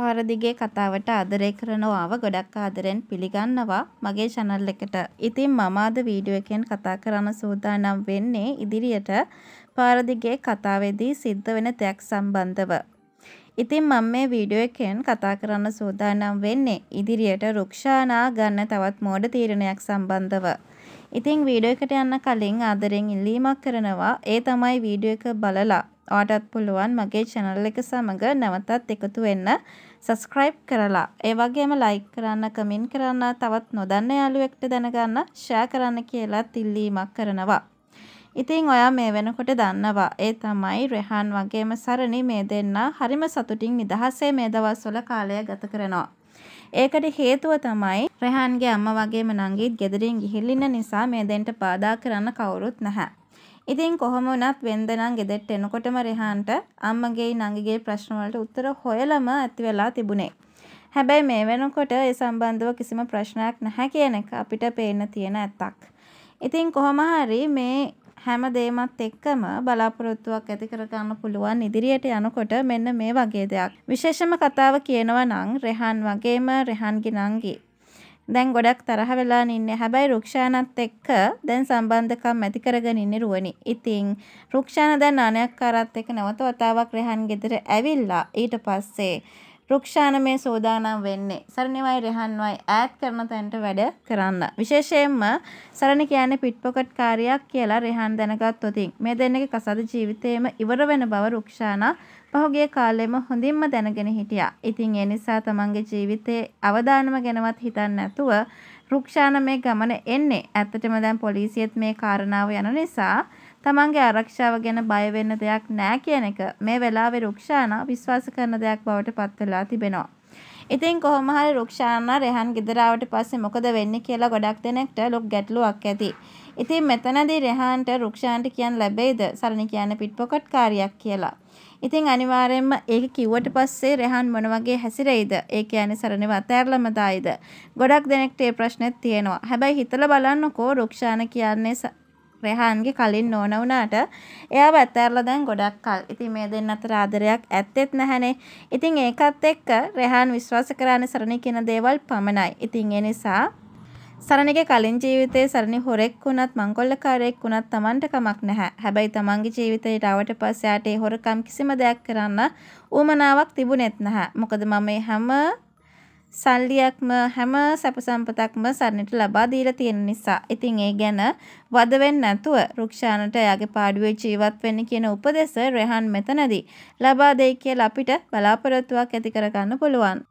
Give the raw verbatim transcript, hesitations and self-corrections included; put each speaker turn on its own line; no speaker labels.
පාර දිගේ කතාවට ආදරය කරනවාව ගොඩක් ආදරෙන් පිළිගන්නවා මගේ channel එකට. ඉතින් මම අද වීඩියෝ එකෙන් කතා කරන්න සූදානම් වෙන්නේ ඉදිරියට පාර දිගේ කතාවේදී සිද්ධ වෙන දෙයක් සම්බන්ධව. ඉතින් මම මේ වීඩියෝ එකෙන් කතා කරන්න සූදානම් වෙන්නේ ඉදිරියට රුක්ෂානා ගන්න තවත් මෝඩ තීරණයක් සම්බන්ධව. ඉතින් වීඩියෝ එකට යන්න කලින් ආදරෙන් ඉල්ලීමක් කරනවා. ඒ තමයි වීඩියෝ එක බලලා ඔයාටත් පුළුවන් මගේ channel එක සමග නැවතත් එකතු වෙන්න subscribe කරලා ඒ වගේම like කරන්න comment කරන්න තවත් නොදන්න යාළුවෙක්ට දැනගන්න share කරන්න කියලාත් ඉල්ලීමක් කරනවා. ඉතින් ඔයා මේ වෙනකොට දන්නවා ඒ තමයි රෙහාන් වගේම සරණි මේ දෙන්නා හරිම සතුටින් නිදහසේ මේ දවස්වල කාලය ගත කරනවා. ඒකට හේතුව තමයි රෙහාන්ගේ අම්මා වගේම නංගිත් ගෙදරින් ගිහිල්ලා ඉන්න නිසා මේ දෙන්නට බාධා කරන්න කවුරුත් නැහැ. ඉතින් කොහොම වුණත් වෙන්ද නම් ගෙදරට එනකොටම රෙහාන්ට අම්මගේ නංගිගේ ප්‍රශ්න වලට උත්තර හොයලම ඇති වෙලා තිබුණේ. හැබැයි මේ වෙනකොට ඒ සම්බන්ධව කිසිම ප්‍රශ්නයක් නැහැ කියන එක අපිට පේන්න තියෙන ඇත්තක්. ඉතින් කොහොම හරි මේ හැම දෙයක්මත් එක්කම බලාපොරොත්තුවක් ඇති කර ගන්න පුළුවන් ඉදිරියට යනකොට මෙන්න මේ වගේ දෙයක්. විශේෂම කතාව කියනවා නම් රෙහාන් වගේම රෙහාන්ගේ නංගි දැන් ගොඩක් තරහ වෙලා ඉන්නේ. හැබැයි රුක්ෂානත් එක්ක දැන් සම්බන්ධකම් ඇති කරගෙන ඉන්නේ රුවනි. ඉතින් රුක්ෂාන දැන් නානයක්කාරත් එක්ක නැවත වතාවක් රෙහාන් ගෙදර ඇවිල්ලා ඊට පස්සේ රුක්ෂාන මේ සෝදානම් වෙන්නේ සරණිවයි රෙහාන්වයි ඈඩ් කරන තැනට වැඩ කරන්න. විශේෂයෙන්ම සරණි කියන්නේ පිට්පොකට් කාර්යයක් කියලා රෙහාන් දැනගත්තොත් මේ දෙන්නගේ කසාද ජීවිතේම ඉවර වෙන බව රුක්ෂාන පහුගිය කාලෙම හොඳින්ම දැනගෙන හිටියා. ඉතින් ඒ නිසා තමන්ගේ ජීවිතයේ අවදානම ගැනවත් හිතන්නේ නැතුව රුක්ෂාන මේ ගමන එන්නේ. ඇත්තටම දැන් පොලිසියත් මේ කාරණාව යන නිසා තමන්ගේ ආරක්ෂාව ගැන බය වෙන්න දෙයක් නැහැ කියන එක මේ වෙලාවේ රුක්ෂාන විශ්වාස කරන දෙයක් බවට පත් වෙලා තිබෙනවා. ඉතින් කොහොම හරි රුක්ෂාන රෙහාන් ගෙදර ආවට පස්සේ මොකද වෙන්නේ කියලා ගොඩක් දෙනෙක්ට ලොක් ගැටලුවක් ඇති. ඉතින් මෙතනදී රෙහාන්ට රුක්ෂාන්ට කියන්න ලැබෙයිද සරණි කියන්නේ පිට්පොකට් කාර්යයක් කියලා. ඉතින් අනිවාර්යයෙන්ම ඒක කිව්වට පස්සේ රෙහාන් මොන වගේ හැසිරෙයිද? ඒ කියන්නේ සරණිව අතෑරලම දායිද? ගොඩක් දෙනෙක්ට මේ ප්‍රශ්නෙත් තියෙනවා. හැබැයි හිතලා බලන්නකෝ රුක්ෂාන කියන්නේ රෙහාන්ගේ කලින් නෝන වුණාට එයාව අතෑරලා දැන් ගොඩක් කල්. ඉතින් මේ දෙන්න අතර ආදරයක් ඇත්තෙත් නැහනේ. ඉතින් ඒකත් එක්ක රෙහාන් විශ්වාස කරන්නේ සරණි කියන දේවල් පමණයි. ඉතින් ඒ නිසා සරණිගේ කලින් ජීවිතේ සරණි හොරෙක් වුණත් මංකොල්ලකාරයෙක් වුණත් Tamanට කමක් නැහැ. හැබැයි Tamanගේ ජීවිතේට ආවට පස්සේ ආට ඒ හොරකම් කිසිම දෙයක් කරන්න උවමනාවක් තිබුණෙත් නැහැ. මොකද මම මේ හැම සල්ලියක්ම හැම සැප සම්පතක්ම සරණිට ලබා දීලා තියෙන නිසා. ඉතින් ඒ ගැන වද වෙන්නේ නැතුව රුක්ෂානට එයාගේ පාඩුවේ ජීවත් වෙන්න කියන උපදෙස් රෙහාන් මෙතනදී ලබා දෙයි කියලා අපිට බලාපොරොත්තුවක් ඇති කර ගන්න පුළුවන්.